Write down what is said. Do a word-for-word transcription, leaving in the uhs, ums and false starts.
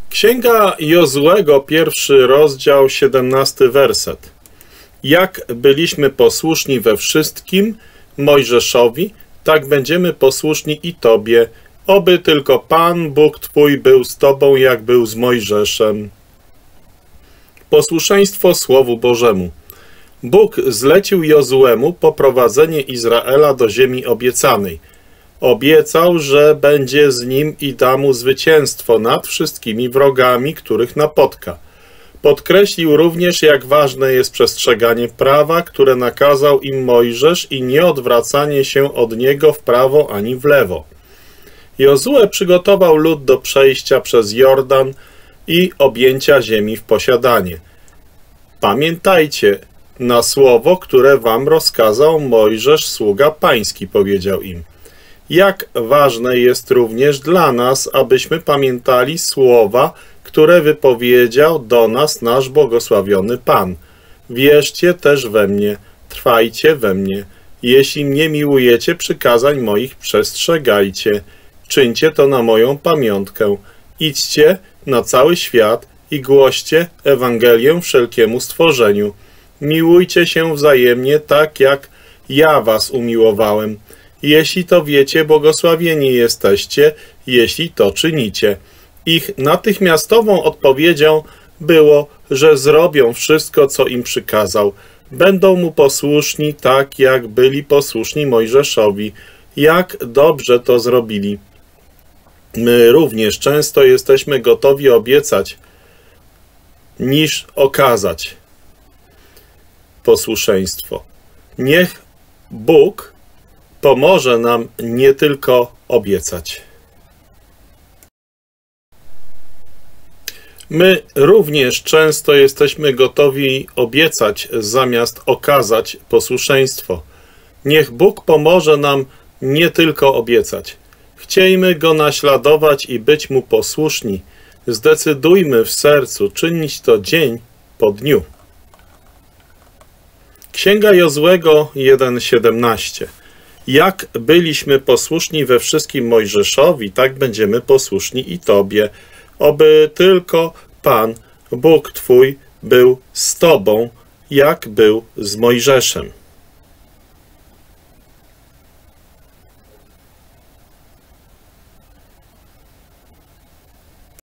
Księga Jozuego, pierwszy rozdział, siedemnasty werset. Jak byliśmy posłuszni we wszystkim Mojżeszowi, tak będziemy posłuszni i Tobie, oby tylko Pan Bóg Twój był z Tobą, jak był z Mojżeszem. Posłuszeństwo Słowu Bożemu. Bóg zlecił Jozuemu poprowadzenie Izraela do ziemi obiecanej. Obiecał, że będzie z nim i da mu zwycięstwo nad wszystkimi wrogami, których napotka. Podkreślił również, jak ważne jest przestrzeganie prawa, które nakazał im Mojżesz, i nieodwracanie się od niego w prawo ani w lewo. Jozue przygotował lud do przejścia przez Jordan i objęcia ziemi w posiadanie. Pamiętajcie na słowo, które wam rozkazał Mojżesz, sługa pański, powiedział im. Jak ważne jest również dla nas, abyśmy pamiętali słowa, które wypowiedział do nas nasz błogosławiony Pan. Wierzcie też we mnie, trwajcie we mnie. Jeśli mnie miłujecie, przykazań moich przestrzegajcie. Czyńcie to na moją pamiątkę. Idźcie na cały świat i głoście Ewangelię wszelkiemu stworzeniu. Miłujcie się wzajemnie tak, jak ja was umiłowałem. Jeśli to wiecie, błogosławieni jesteście, jeśli to czynicie. Ich natychmiastową odpowiedzią było, że zrobią wszystko, co im przykazał. Będą mu posłuszni tak, jak byli posłuszni Mojżeszowi. Jak dobrze to zrobili. My również często jesteśmy gotowi obiecać, niż okazać posłuszeństwo. Niech Bóg pomoże nam nie tylko obiecać. My również często jesteśmy gotowi obiecać zamiast okazać posłuszeństwo. Niech Bóg pomoże nam nie tylko obiecać. Chciejmy Go naśladować i być Mu posłuszni. Zdecydujmy w sercu czynić to dzień po dniu. Księga Jozuego jeden siedemnaście. Jak byliśmy posłuszni we wszystkim Mojżeszowi, tak będziemy posłuszni i Tobie. Oby tylko Pan, Bóg Twój, był z Tobą, jak był z Mojżeszem.